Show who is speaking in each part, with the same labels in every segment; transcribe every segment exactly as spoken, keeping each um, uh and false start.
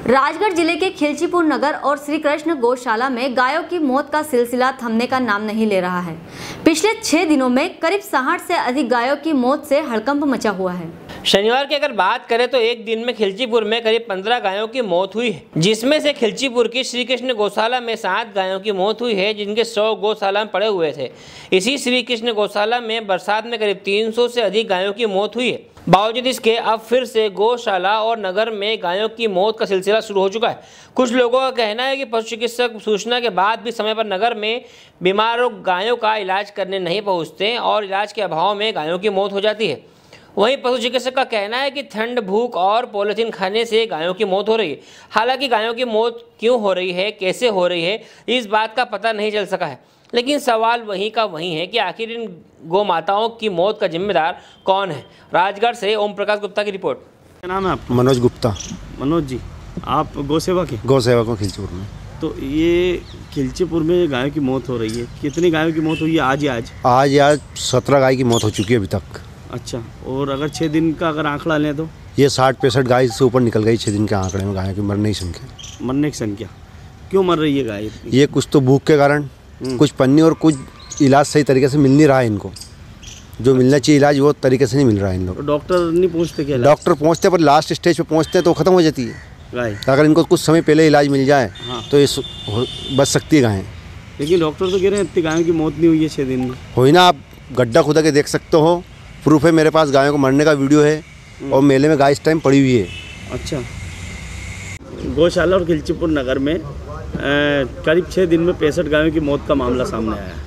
Speaker 1: राजगढ़ जिले के खिलचीपुर नगर और श्री कृष्ण गौशाला में गायों की मौत का सिलसिला थमने का नाम नहीं ले रहा है। पिछले छह दिनों में करीब साठ से अधिक गायों की मौत से हड़कंप मचा हुआ है।
Speaker 2: शनिवार की अगर बात करें तो एक दिन में खिलचीपुर में करीब पंद्रह गायों की मौत हुई है, जिसमें से खिलचीपुर की श्री कृष्ण गौशाला में सात गायों की मौत हुई है, जिनके सौ गौशाला में पड़े हुए थे। इसी श्री कृष्ण गौशाला में बरसात में करीब तीन सौ से अधिक गायों की मौत हुई है। बावजूद इसके अब फिर से गौशाला और नगर में गायों की मौत का सिलसिला शुरू हो चुका है। कुछ लोगों का कहना है कि पशु चिकित्सक सूचना के बाद भी समय पर नगर में बीमार गायों का इलाज करने नहीं पहुंचते और इलाज के अभाव में गायों की मौत हो जाती है। वहीं पशु चिकित्सक का कहना है कि ठंड, भूख और पॉलीथीन खाने से गायों की मौत हो रही है। हालांकि गायों की मौत क्यों हो रही है, कैसे हो रही है, इस बात का पता नहीं चल सका है। लेकिन सवाल वहीं का वहीं है कि आखिर इन गौ माताओं की मौत का जिम्मेदार कौन है। राजगढ़ से ओम प्रकाश गुप्ता की रिपोर्ट।
Speaker 3: क्या नाम है आपका?
Speaker 4: मनोज गुप्ता।
Speaker 3: मनोज जी, आप गौ सेवा के?
Speaker 4: गौ सेवा को खिलचीपुर में।
Speaker 3: तो ये खिलचीपुर में गायों की मौत हो रही है, कितनी गायों की मौत हुई है आज ही आज?
Speaker 4: आज आज सत्रह गाय की मौत हो चुकी है अभी तक।
Speaker 3: अच्छा, और अगर छः दिन का अगर आंकड़ा लें तो
Speaker 4: ये साठ पैंसठ गाय से ऊपर निकल गई छः दिन के आंकड़े में गायों की मरने की संख्या।
Speaker 3: मरने की संख्या क्यों मर रही है गाय?
Speaker 4: ये कुछ तो भूख के कारण, कुछ पन्नी और कुछ इलाज सही तरीके से मिल नहीं रहा है इनको। जो मिलना चाहिए इलाज वो तरीके से नहीं मिल रहा है इन लोग।
Speaker 3: तो डॉक्टर नहीं पहुँचते क्या?
Speaker 4: डॉक्टर पहुँचते पर लास्ट स्टेज पे पहुँचते तो ख़त्म हो जाती है
Speaker 3: गाय।
Speaker 4: अगर इनको कुछ समय पहले इलाज मिल जाए
Speaker 3: हाँ।
Speaker 4: तो ये बच सकती है गायें।
Speaker 3: लेकिन डॉक्टर तो कह रहे हैं इतनी गायों की मौत नहीं हुई है छः दिन में।
Speaker 4: हो ना, आप गड्ढा खुदा के देख सकते हो, प्रूफ है मेरे पास, गायों को मरने का वीडियो है और मेले में गाय इस टाइम पड़ी हुई है। अच्छा,
Speaker 3: गौशाला और खिलचीपुर नगर में करीब छः दिन में पैंसठ गायों की मौत का मामला सामने आया है।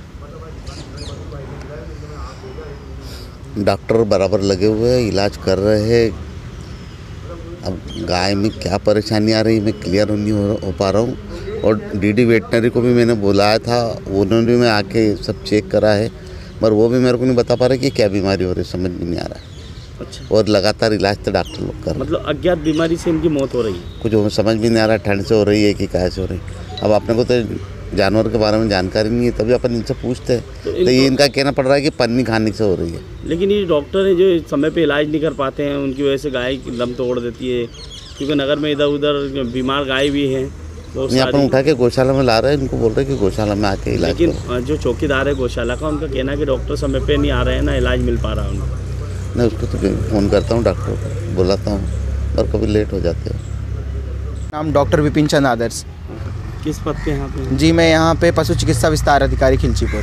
Speaker 5: डॉक्टर बराबर लगे हुए हैं, इलाज कर रहे हैं। अब गाय में क्या परेशानी आ रही है मैं क्लियर नहीं हो, हो पा रहा हूँ। और डीडी वेटनरी को भी मैंने बुलाया था, उन्होंने भी आके सब चेक करा है, पर वो भी मेरे को नहीं बता पा रहे कि क्या बीमारी हो रही है, समझ में नहीं आ रहा है। अच्छा। और लगातार इलाज तो डॉक्टर लोग कर रहे हैं।
Speaker 3: मतलब अज्ञात बीमारी से इनकी मौत हो रही है?
Speaker 5: कुछ समझ भी नहीं आ रहा, ठंड से हो रही है कि कैसे हो रही है। अब अपने को तो जानवर के बारे में जानकारी नहीं है, तभी अपन इनसे पूछते हैं। तो, तो ये इनका कहना पड़ रहा है कि पन्नी खाने से हो रही है।
Speaker 3: लेकिन ये डॉक्टर है जो समय पे इलाज नहीं कर पाते हैं, उनकी वजह से गाय दम तोड़ देती है, क्योंकि नगर में इधर उधर बीमार गाय भी हैं।
Speaker 5: नहीं, अपन उठा के गौशाला में ला रहे हैं, इनको बोल रहे हैं कि गौशाला में आके इलाज।
Speaker 3: लेकिन जो चौकीदार है गौशाला का, उनका कहना है कि डॉक्टर समय पे नहीं आ रहे हैं, ना इलाज मिल पा रहा है उनको।
Speaker 5: मैं उसको तो फ़ोन करता हूँ, डॉक्टर को बुलाता हूँ, और कभी लेट हो जाते हैं।
Speaker 6: नाम डॉक्टर विपिन चंद आदर्श।
Speaker 3: किस पद पे यहाँ पे?
Speaker 6: जी, मैं यहाँ पे पशु चिकित्सा विस्तार अधिकारी खिलचीपुर।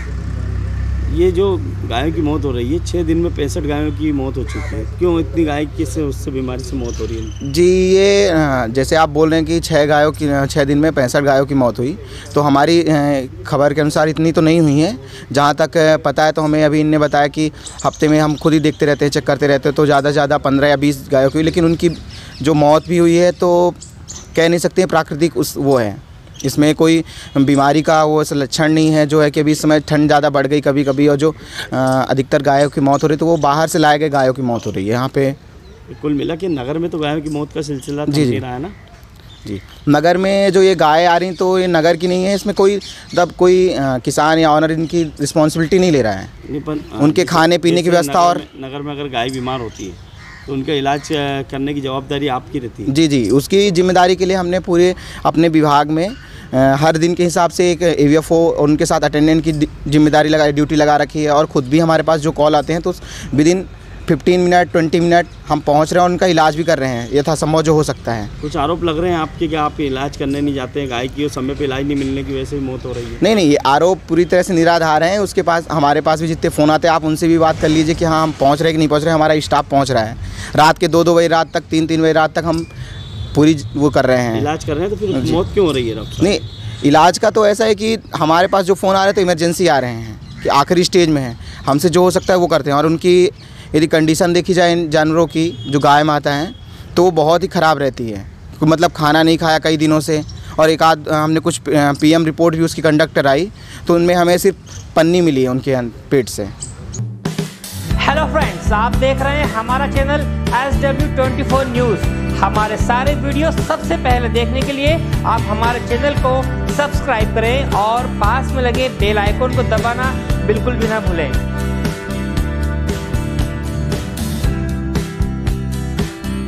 Speaker 3: ये जो गायों की मौत हो रही है, छः दिन में पैंसठ गायों की मौत हो चुकी है, क्यों इतनी गाय किससे उससे बीमारी से मौत हो रही है?
Speaker 6: जी, ये जैसे आप बोल रहे हैं कि छः गायों की छः दिन में पैंसठ गायों की मौत हुई, तो हमारी खबर के अनुसार इतनी तो नहीं हुई है। जहाँ तक पता है तो हमें अभी इनने बताया कि हफ्ते में हम खुद ही देखते रहते हैं, चेक करते रहते हैं, तो ज़्यादा से ज़्यादा पंद्रह या बीस गायों की हुई। लेकिन उनकी जो मौत भी हुई है तो कह नहीं सकते प्राकृतिक उस वो है, इसमें कोई बीमारी का वो लक्षण नहीं है। जो है कि अभी इस समय ठंड ज़्यादा बढ़ गई कभी कभी, और जो अधिकतर गायों की मौत हो रही है तो वो बाहर से लाए गए गायों की मौत हो रही है यहाँ पे।
Speaker 3: कुल मिला के नगर में तो गायों की मौत का सिलसिला जी जी रहा है ना?
Speaker 6: जी, नगर में जो ये गाय आ रही तो ये नगर की नहीं है, इसमें कोई तब कोई आ, किसान या ऑनर इनकी रिस्पॉन्सिबिलिटी नहीं ले रहा है।
Speaker 3: नहीं, पर
Speaker 6: उनके खाने पीने की व्यवस्था। और
Speaker 3: नगर में अगर गाय बीमार होती है तो उनका इलाज करने की जवाबदारी आपकी रहती है?
Speaker 6: जी जी, उसकी जिम्मेदारी के लिए हमने पूरे अपने विभाग में हर दिन के हिसाब से एक ए वी एफ ओ उनके साथ अटेंडेंट की जिम्मेदारी लगा ड्यूटी लगा रखी है। और ख़ुद भी हमारे पास जो कॉल आते हैं तो within fifteen minute twenty minute हम पहुंच रहे हैं, उनका इलाज भी कर रहे हैं यथासंभव जो हो सकता है।
Speaker 3: कुछ आरोप लग रहे हैं आपके कि आप इलाज करने नहीं जाते हैं गाय की, और समय पे इलाज नहीं मिलने की वजह से मौत हो रही है?
Speaker 6: नहीं नहीं, ये आरोप पूरी तरह से निराधार हैं। उसके पास हमारे पास भी जितने फ़ोन आते हैं आप उनसे भी बात कर लीजिए कि हाँ हम पहुँच रहे कि नहीं पहुँच रहे। हमारा स्टाफ पहुँच रहा है, रात के दो दो बजे रात तक, तीन तीन बजे रात तक हम पूरी वो कर रहे हैं,
Speaker 3: इलाज कर रहे हैं। तो फिर मौत क्यों हो रही है डॉक्टर?
Speaker 6: नहीं, इलाज का तो ऐसा है कि हमारे पास जो फ़ोन आ रहे हैं तो इमरजेंसी आ रहे हैं कि आखिरी स्टेज में है, हमसे जो हो सकता है वो करते हैं। और उनकी यदि कंडीशन देखी जाए इन जानवरों की, जो गाय माता हैं, तो वो बहुत ही ख़राब रहती है। मतलब खाना नहीं खाया कई दिनों से, और एक आध हमने कुछ पी एम रिपोर्ट भी उसकी कंडक्ट कराई तो उनमें हमें सिर्फ पन्नी मिली है उनके पेट से।
Speaker 2: हेलो फ्रेंड्स, आप देख रहे हैं हमारा channel S W twenty four news. हमारे सारे वीडियो सबसे पहले देखने के लिए आप हमारे चैनल को सब्सक्राइब करें और पास में लगे बेल आइकन को दबाना बिल्कुल भी ना भूलें।